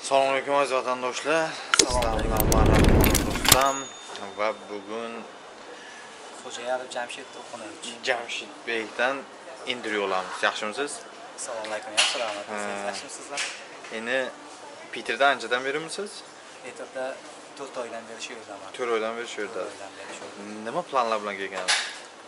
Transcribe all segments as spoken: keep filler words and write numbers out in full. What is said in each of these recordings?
Assalomu alaykum aziz vatandoshlar. Sizlarni marhamat va bugun Xo'jayarov Jamshid To'qonovich Jamshid Beydan intervyu olamiz. Yaxshimisiz? Assalomu alaykum. Yaxshi rahmat. Yaxshimisizlar? Endi Peterda anchadan berimisiz? Peterda to'rt oydan beri shu yerdaman. to'rt oydan beri shu yerda. Nima planlar bilan kelgansiz?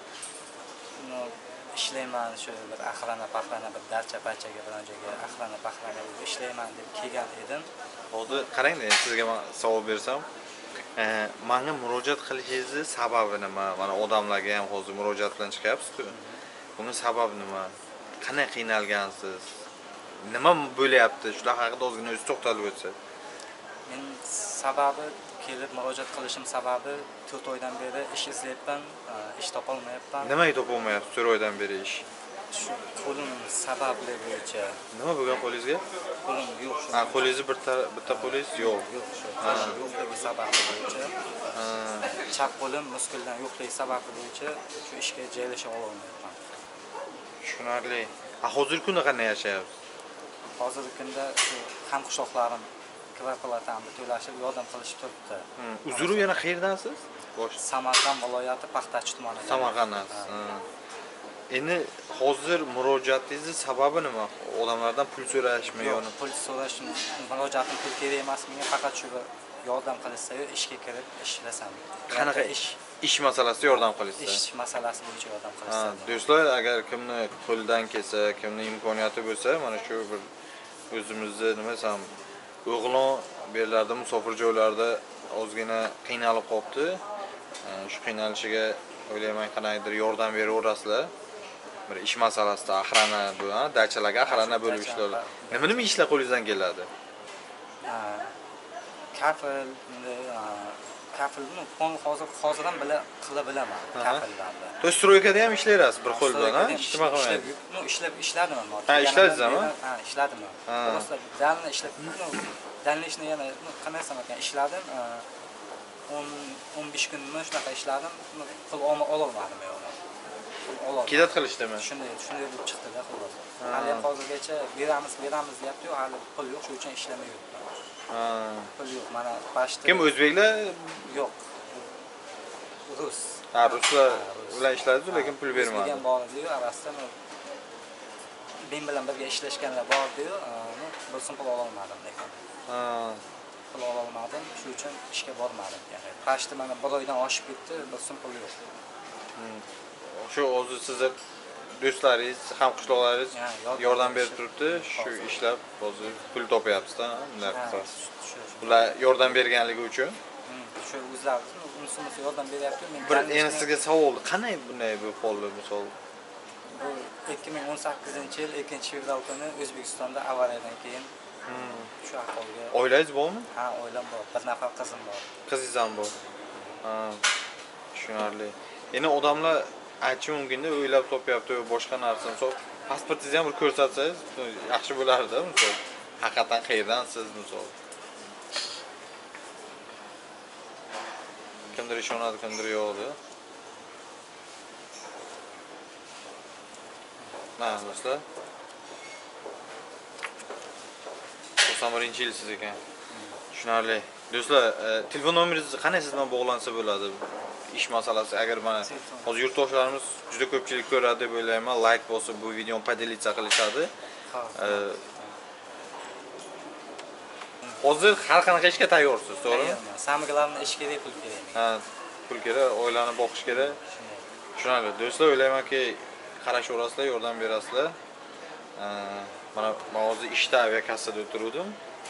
Ishlayman shu bir axrana paxrana bir darcha parchaga bilan joyga axrana paxrana ishlayman deb kelgan edim. Hozir qarang-da, sizga men savol bersam, menga murojaat qilishingizni sababi nima? Mana odamlarga ham hozir murojaat bilan chiqyapsiz-ku. Buning sababi nima? Qanday qiynalgansiz? Nima bo'lyapti? Shular haqida ozgina o'zi to'xtalib o'tsa. Men sababi kelib murojaat qilishim sababi to'rt oydan beri ish izlayapman, ish topa olmayapman. Nimaga topa olmayapsiz to'rt oydan beri ish? Shu qo'lim sababli bo'yicha. Nima bo'lgan qo'lingizga? Qo'lim yo'q. Ha, qo'lingizni bitta bitta qo'lingiz yo'q. Yo'q, shu. Yo'qligi sababi bo'yicha. Chap qo'lim muskuldan yo'qligi sababi bo'yicha shu ishga joylasha olmayapman. Tushunarli. Ha, hozirgi kunda qanday yashayapsiz? Hozirgi kunda shu hamqishloqlarim kvarplatamni to'lashib yordam qilishib turibdi. Uzru yana qayerdansiz? Bosh Samarqand viloyati Paxtachi tumani. Samarqanddansiz. Endi hozir murojaatingizni sababi nima? Odamlardan pul so'rashmi yo'qmi? Pul so'rash, murojaatim pul kerak emas menga, faqat shu yordam qilishsa-yu ishga kirib ishlasam. Qanaqa ish? Ish masalasida yordam qilishsa. Ish masalasi bo'yicha yordam qilishsa. Do'stlar, agar kimni qo'ldan kelsa, kimni imkoniyati bo'lsa, mana shu bir o'zimizni nima desam, o'g'lon berlarda musofir joylarda ozgina qiynalib qopti. Shu qiynalishiga o'ylayman qanaqadir yordam beraverasizlar. Bir ish masalasida axrana bu, ha, dachalarga axrana bo'lib ishlar. Nima nima ishlar qo'lingizdan keladi? Kafil, kafilni hozir hozir ham bila qila bilaman kafillarni. To stroykada ham ishlaysiz bir qo'l bilan, ha? Nima qilmaysiz? No, ishlab ishladim men. Ha, ishladingizmi? Ha, ishladim. To'g'risi, dalni ishlab, dalni ishni yana qanday desam ekan, ishladim. o'n besh kunmi shunaqa ishladim. Pul olma ololmadim yo'q. Kedat qilishdimi? Shunday, shunday bo'lib chiqdi-da xolos. Hali ham hozirgacha beramiz, beramiz deyapti-yu, hali pul yo'q, shuning uchun ishlamayapti. Ha. Pul yo'q, mana pashta. Kim o'zbeklar? Yo'q. Rus. Ha, ruslar bilan ishladingiz, lekin pul bermadi. Degan bor edi-yu, arasida men bilan birga ishlashganlar bor edi-yu, bir so'm pul ololmadim lekin. Ha. Pul ololmadim, shuning uchun ishga bormadim. Ya'ni pashta mana bir oydan oshib ketdi, bir so'm pul yo'q. Shu hozir sizlar do'stlaringiz, hamqishloqlaringiz yordam berib turibdi, shu ishlab hozir pul topyapsiz-da, bunday qilasiz. Ular yordam berganligi uchun. Shu o'zlari unisi yordam beryapti. Men bir endi sizga savol, qanday bunday bu qoldi misol? Bu ikki ming o'n sakkizinchi yil ikkinchi fevral kuni O'zbekistonda avariyadan keyin shu ahvolga. Oilangiz bormi? Ha, oilam bor. Bir nafar qizim bor. Qizingiz ham bor. Ha. Tushunarli. Endi odamlar aytchi mumkin-da, o'ylab topyapti va boshqa narsa. Misol, pasportingizni ham bir ko'rsatsangiz, yaxshi bo'lardi, misol. Haqiqatan qayerdansiz, misol. Kimdir ishonadi, kimdir yo'qdi. Mana do'stlar. to'qson birinchi yil siz ekan. Tushunarli. Do'stlar, telefon nomeringizni qanday siz bilan bog'lansa bo'ladi? Ish masalasi, agar mana hozir yurtdoshlarimiz juda ko'pchilik ko'radi deb o'ylayman, like bosib bu videoni podelitsa qilishadi. Hozir har qanaqa ishga tayyorsiz, to'g'rimi? Samgalarni ish kerak, pul kerak. Ha, pul kerak, oilani boqish kerak. Tushunarli. Do'stlar, o'ylaymanki, qarashaverasizlar, yordam berasizlar. Mana men hozir ishda aviakassada o'tirdim.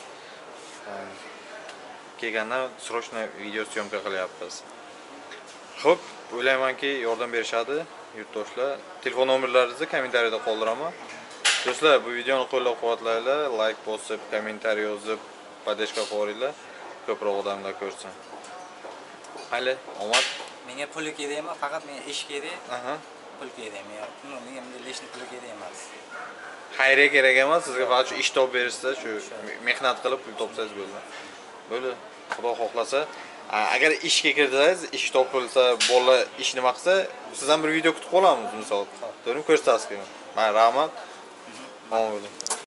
Kelgandan srochno video syomka qilyapmiz. Xo'p, o'ylaymanki yordam berishadi yurtdoshlar. Telefon nomerlaringizni kommentariyada qoldiraman. Do'stlar, bu videoni qo'llab-quvvatlanglar, like bosib, kommentariy yozib, podeshka qo'yinglar, ko'proq odamlar ko'rsin. Hali, omad. Menga pul kerak emas, faqat menga ish kerak. Aha. Pul kerak menga. Menga bunday leshni pul kerak emas. Xayriya kerak emas, sizga faqat shu ish topib berishsa, shu mehnat qilib pul topsangiz bo'ladi. Bo'ldi. Xudo xohlasa, agar ishga kirsangiz, ish topilsa, bola ish nima qilsa, sizdan bir video kutib qolamiz, misol. To'g'rimi, ko'rsatasiz. Mana rahmat. Omad bo'ling.